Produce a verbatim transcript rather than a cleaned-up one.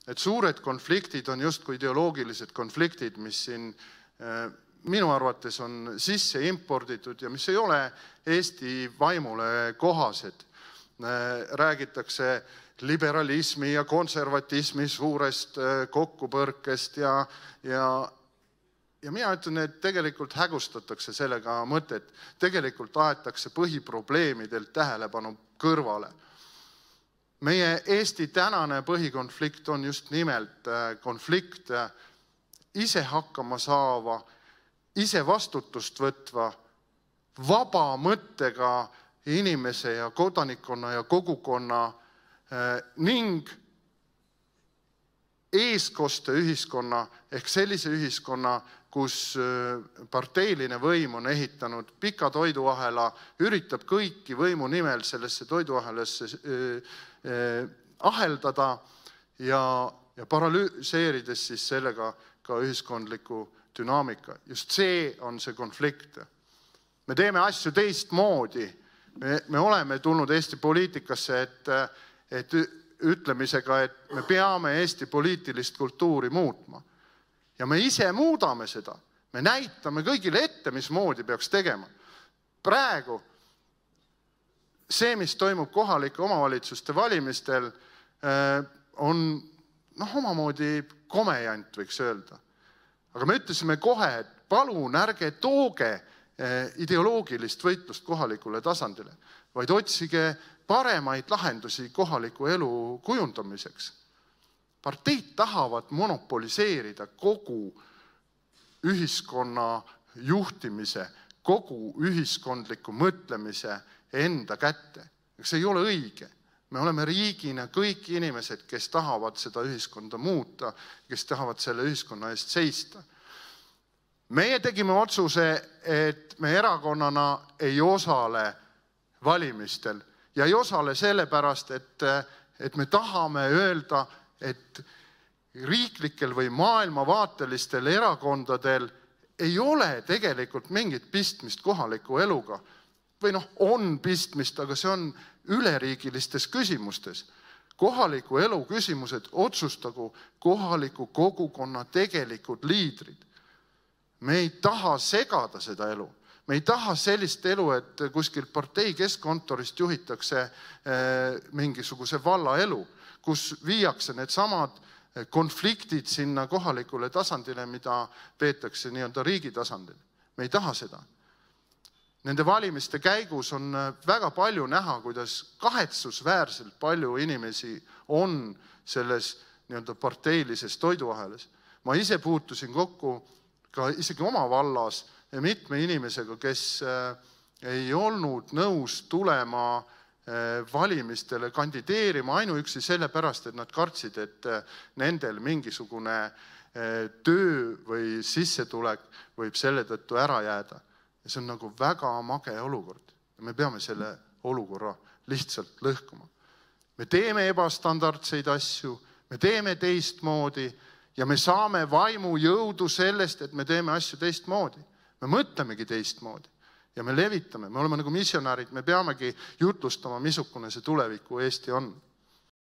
et suured konfliktid on just kui ideoloogilised konfliktid, mis siin minu arvates on sisse imporditud ja mis ei ole Eesti vaimule kohased. Räägitakse liberalismi ja konservatismi suurest kokkupõrkest ja, ja, ja mina ütlen, et tegelikult hägustatakse sellega mõtet. Tegelikult aetakse põhiprobleemidelt tähelepanu kõrvale. Meie Eesti tänane põhikonflikt on just nimelt konflikt ise hakkama saava, ise vastutust võtva, vaba mõttega inimese ja kodanikkonna ja kogukonna ning eeskoste ühiskonna ehk sellise ühiskonna, kus parteiline võim on ehitanud pika toiduahela, üritab kõiki võimu nimel sellesse toiduahelasse aheldada ja, ja paralüüseerides siis sellega ka ühiskondliku dünaamika. Just see on see konflikt. Me teeme asju teistmoodi. Me, me oleme tulnud Eesti poliitikasse, et, et ütlemisega, et me peame Eesti poliitilist kultuuri muutma. Ja me ise muudame seda. Me näitame kõigile ette, mismoodi peaks tegema. Praegu see, mis toimub kohalike omavalitsuste valimistel, on noh, omamoodi komejant, võiks öelda. Aga me ütlesime kohe, et palun ärge tooge ideoloogilist võitlust kohalikule tasandile, vaid otsige paremaid lahendusi kohaliku elu kujundamiseks. Parteid tahavad monopoliseerida kogu ühiskonna juhtimise, kogu ühiskondliku mõtlemise enda kätte. See ei ole õige. Me oleme riigina kõik inimesed, kes tahavad seda ühiskonda muuta, kes tahavad selle ühiskonna eest seista. Meie tegime otsuse, et me erakonnana ei osale valimistel ja ei osale sellepärast, et, et me tahame öelda, et riiklikel või maailmavaatelistel erakondadel ei ole tegelikult mingit pistmist kohaliku eluga. Või noh, on pistmist, aga see on üleriigilistes küsimustes. Kohaliku elu küsimused otsustagu kohaliku kogukonna tegelikud liidrid. Me ei taha segada seda elu. Me ei taha sellist elu, et kuskil partei keskkontorist juhitakse mingisuguse valla elu, kus viiakse need samad konfliktid sinna kohalikule tasandile, mida peetakse nii-öelda riigi tasandil. Me ei taha seda. Nende valimiste käigus on väga palju näha, kuidas kahetsusväärselt palju inimesi on selles nii-öelda parteilises toiduahelas. Ma ise puutusin kokku ka isegi oma vallas mitme inimesega, kes ei olnud nõus tulema valimistele kandideerima ainuüksi sellepärast, et nad kartsid, et nendel mingisugune töö või sissetulek võib selle tõttu ära jääda. Ja see on nagu väga mage olukord. Ja me peame selle olukorra lihtsalt lõhkuma. Me teeme ebastandardseid asju, me teeme teistmoodi ja me saame vaimu jõudu sellest, et me teeme asju teistmoodi. Me mõtlemegi teistmoodi ja me levitame. Me oleme nagu missionäärid, me peamegi jutlustama, missugune see tuleviku Eesti on.